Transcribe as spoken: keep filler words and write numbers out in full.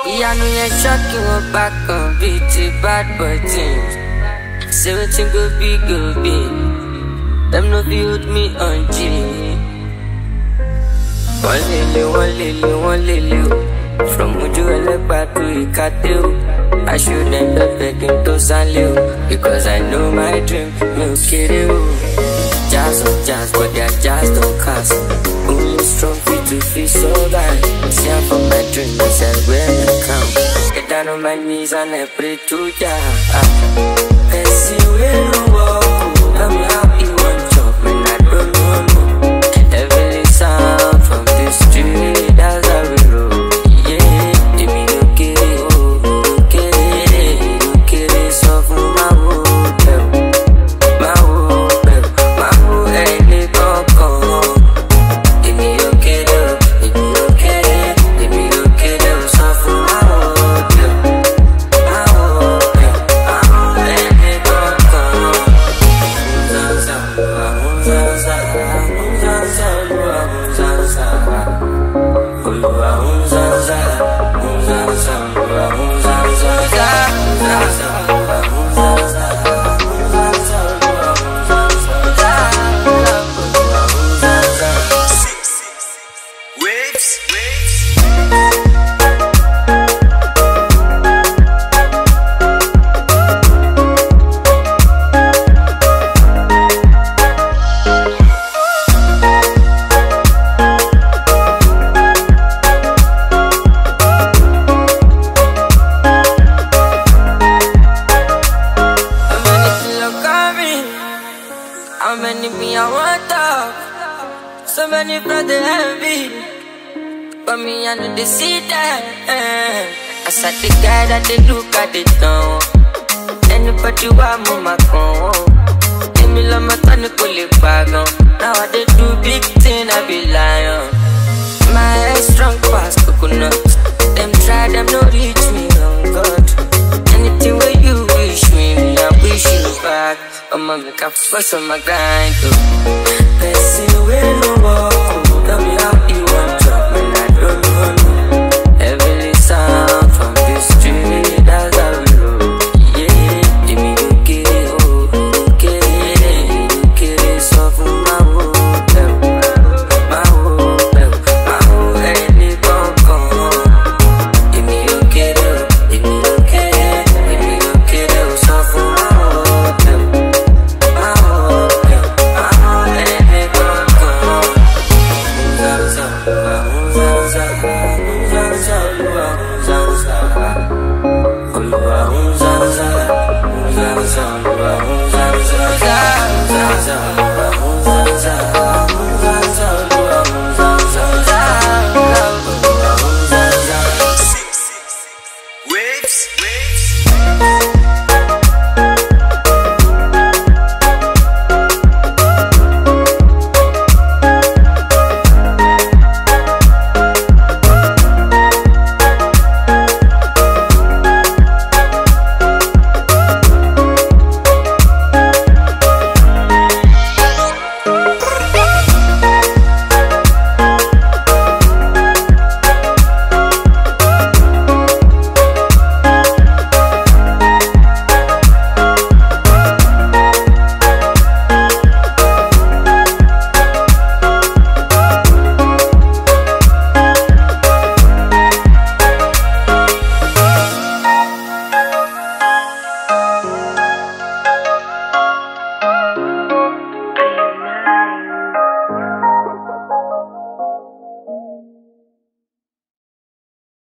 Yeah, I know you're shocking her back on beat it bad boy things. Seventeen go be go be. Them no build me on G. One lily, one lily, one lily. From Muju Elekpa to Ikateo, I should end up begging to Sanleo, because I know my dream will kill you. Jazz on jazz, but their jazz don't cast. Only strong feet to feel so bad. See I'm from my dream, I said when I come. Get down on my knees and I pray to Jah. I see where you walk. Tell me how you want chop, man, I don't know no. Heavenly sound from the street, that's how we roll. Yeah, give me okay, oh, okay, okay, so for my hotel, my hotel, my hotel, any coco. Give me okay, give me okay, give me okay, so for my hotel, my hotel, my hotel, any coco. Nzaza, Nzaza, Nzaza, Nzaza, Oluwa Nzaza, Nzaza, Nzaza, Waves, how many me I want talk? So many friends they envy, but me I know they see that. Eh. I said the guy that they look at it now. Anybody want me my con? Give me love my time to pull it back on. Now I they do big thing I be lying. My head strong past coconut. Them try them no reach me on God. Anything where you wish me, me I wish you back. I'ma make a fuss on my grind, oh. Person where no more.